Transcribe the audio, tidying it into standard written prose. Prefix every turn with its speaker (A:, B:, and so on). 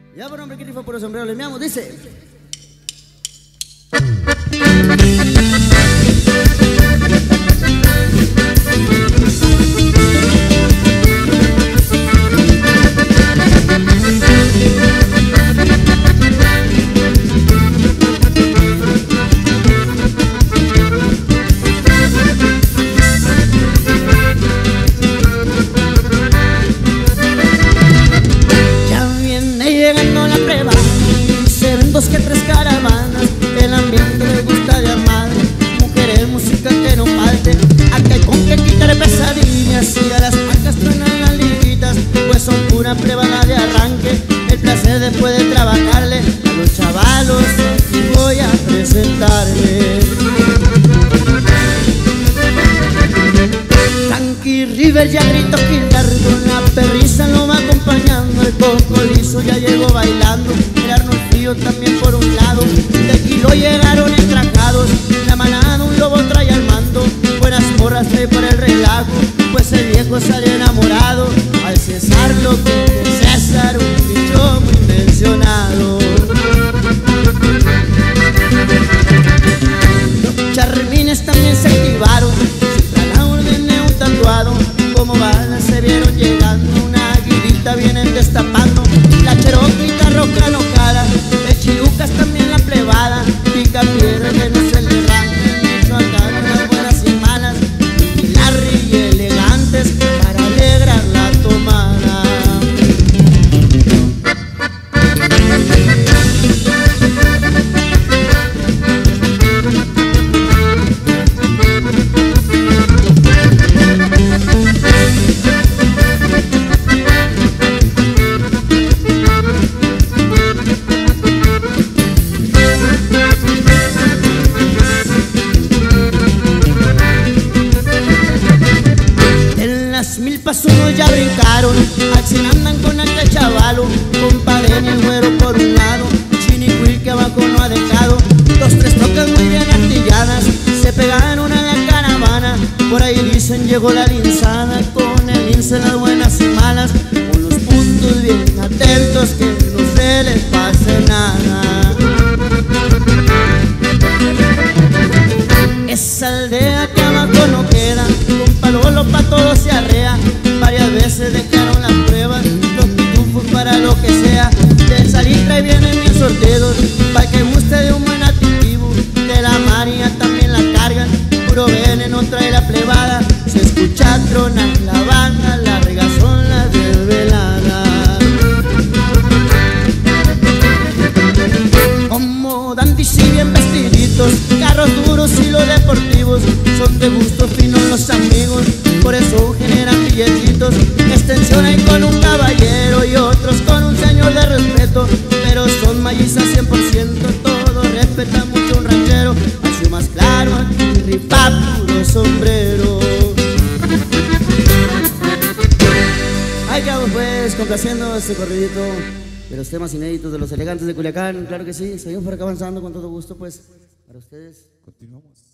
A: Ya por hombre que rifo por el sombrero le meamos, dice. Que tres caravanas, el ambiente le gusta de amar, mujeres, música que no falte, acá hay con que quitar pesadillas y a las vacas truenan las liguitas, pues son pura prueba de arranque, el placer después de trabajarle a los chavalos y voy a presentarle. Tanqui River ya grito Gildardo, la perrisa lo va acompañando, el coco liso ya llegó bailando, el Arnold Frío también por un lado, de Kilo llegaron entrajados, la manada un lobo trae al mando, buenas morras trae para el relajo, pues el viejo salió enamorado, al César lo que es César, un bicho muy mencionado. Los charmines también se activaron, como balas se vieron llegando, una aguilita vienen destapando, la cheroquita roca enojada, de chirucas también la plebada, pica piedra que no se le arranca, Michoacán, las buenas y malas, y Larry y elegantes para alegrar la tomada. Milpas unos ya brincaron, al andan con aquel chavalo, compadre en el güero por un lado, Chinicuil que abajo no ha dejado, dos tres tocas muy bien artilladas, se pegaron a la caravana, por ahí dicen llegó la linzada, con el lince las buenas y malas, con los puntos bien atentos que no se les pase nada. Esa aldea que abajo no queda, con palolo pa' todo se arrea, varias veces dejaron las pruebas, los pitufos para lo que sea, del Salitre vienen bien sorteados, pa' que guste de un buen aditivo, de la María también la cargan, puro veneno trae la plebada, se escucha tronar la banda, largas son las desveladas. Como dandis y bien vestiditos, carros duros y los deportivos, son de gusto finos los amigos, por eso generan billetitos, extensión hay con un caballero y otros con un señor de respeto, pero son mayizas 100%, todos respetan mucho un ranchero, así más claro, aquí rifa puro sombrero. Ahí quedamos pues complaciendo este corridito de los temas inéditos de los elegantes de Culiacán, claro que sí, seguimos por acá avanzando con todo gusto pues para ustedes.
B: Continuamos.